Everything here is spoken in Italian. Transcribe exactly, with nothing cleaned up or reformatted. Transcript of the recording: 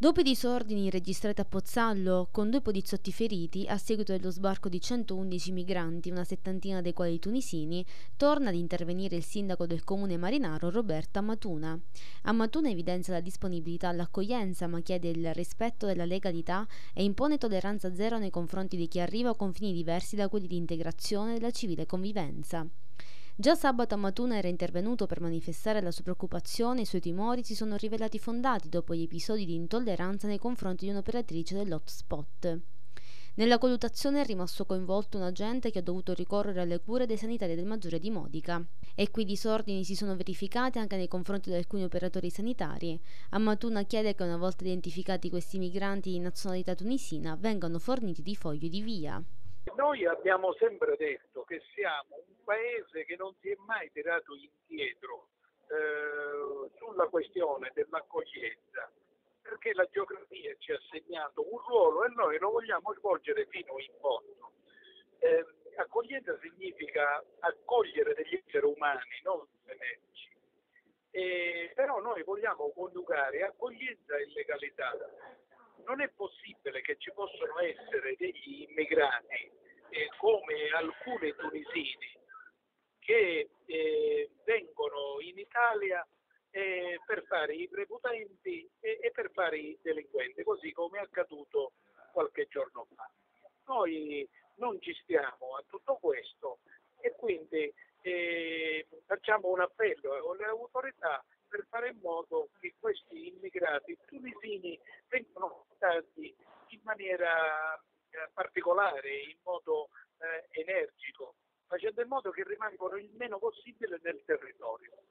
Dopo i disordini registrati a Pozzallo, con due poliziotti feriti, a seguito dello sbarco di centoundici migranti, una settantina dei quali tunisini, torna ad intervenire il sindaco del comune marinaro Roberta Matuna. A Matuna evidenzia la disponibilità all'accoglienza, ma chiede il rispetto della legalità e impone tolleranza zero nei confronti di chi arriva con fini diversi da quelli di integrazione della civile convivenza. Già sabato a Matuna era intervenuto per manifestare la sua preoccupazione e i suoi timori si sono rivelati fondati dopo gli episodi di intolleranza nei confronti di un'operatrice dell'hotspot. Nella colluttazione è rimasto coinvolto un agente che ha dovuto ricorrere alle cure dei sanitari del Maggiore di Modica. E qui disordini si sono verificati anche nei confronti di alcuni operatori sanitari. A Matuna chiede che una volta identificati questi migranti di nazionalità tunisina vengano forniti di fogli di via. Noi abbiamo sempre detto che siamo un paese che non si è mai tirato indietro eh, sulla questione dell'accoglienza, perché la geografia ci ha assegnato un ruolo e noi lo vogliamo svolgere fino in fondo. Eh, accoglienza significa accogliere degli esseri umani, non merci. Eh, però noi vogliamo coniugare accoglienza e legalità. Non è possibile che ci possano essere degli immigrati eh, come alcuni tunisini che eh, vengono in Italia eh, per fare i prepotenti e, e per fare i delinquenti, così come è accaduto qualche giorno fa. Noi non ci stiamo a tutto questo e quindi eh, facciamo un appello alle autorità per fare in modo che questi immigrati tunisini vengano portati in maniera eh, particolare, in modo eh, energico, facendo in modo che rimangano il meno possibile nel territorio.